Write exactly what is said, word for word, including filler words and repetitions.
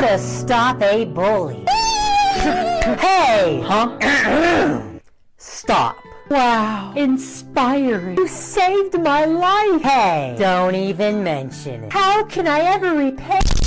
to stop a bully. Hey! Huh? Stop. Wow. Inspiring. You saved my life. Hey! Don't even mention it. How can I ever repay...